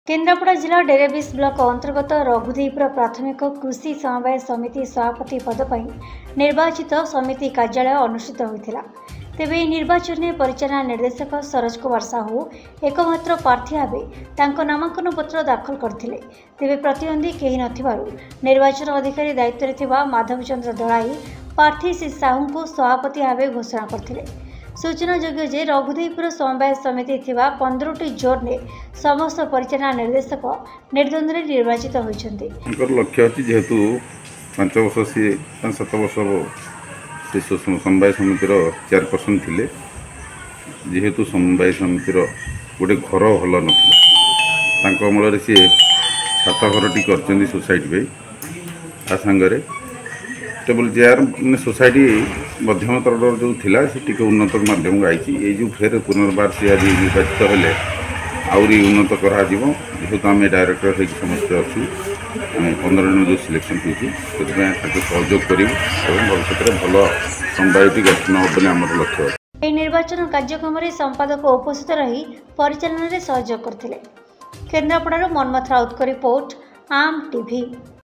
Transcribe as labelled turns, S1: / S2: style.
S1: केन्द्रापड़ा जिला डेरेबिस ब्लॉक अंतर्गत रघुदेवपुर प्राथमिक कृषि समवाय समिति सभापति पद पर निर्वाचित समिति कार्यालय अनुष्ठित होता। तेबे निर्वाचन में परिचालना निर्देशक सरोज कुमार साहू एकमात्र प्रार्थी भाव नामांकन पत्र दाखल करथिले। तेबे प्रतिद्वंदी केही नथिबारु निर्वाचन अधिकारी दायित्व थिबा माधव चंद्र दलाई प्रार्थी श्री साहू को सभापति भाव घोषणा करथिले। सूचनायोग्य जे रघुदेवपुर समवाय समिति थिबा 15टी जोन में समस्त परिचालना निर्देशक निर्द्वंद्व निर्वाचित होइछन्ति।
S2: लक्ष्य अछि जेहेतु 5 वर्ष से 7 वर्ष से समवाय समितिर चेयरपर्सन थिले। जेहेतु समवाय समितिर गोटे घर भल ना अमल सी छात घरटी कर सोसाइटी पे आ सांगरे टेबल चेयर मैंने सोसाइटी मध्यम तरह जो थिला से टिके उन्नत माध्यम आई ये जो फेर पुनर्बार से आज निर्वाचित हेले आहरी उन्नत करा जेहेतु आम डायरेक्टर हो समस्त अच्छी 15 जन जो सिलेक्शन होती सहयोग कर भविष्य में भल समवायटी गठन हो लक्ष्य।
S1: निर्वाचन कार्यक्रम में संपादक उपस्थित रही परिचालन में सहयोग करथिले। केन्द्रापड़ा मनमथ राउत रिपोर्ट आम टीवी।